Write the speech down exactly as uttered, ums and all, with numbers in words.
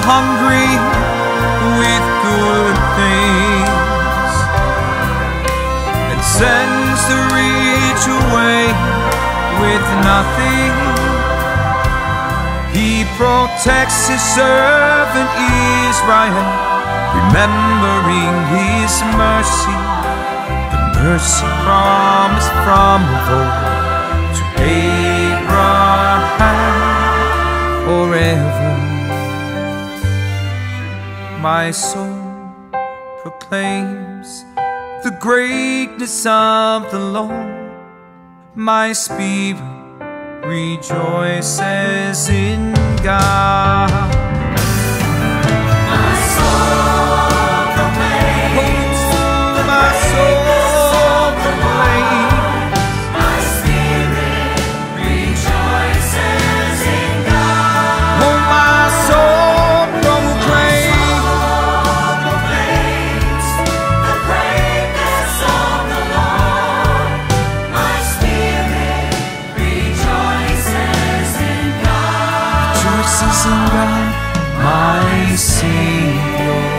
hungry with good things, and sends the rich away with nothing. He protects his servant Israel, remembering his mercy, the mercy promised from of old to Abraham forever. My soul proclaims the greatness of the Lord. My spirit rejoices in God. My soul proclaims the greatness of the Lord. My spirit rejoices in God. Oh, my soul proclaims, proclaims the greatness of the Lord. My spirit rejoices in God. rejoices in God, my Savior.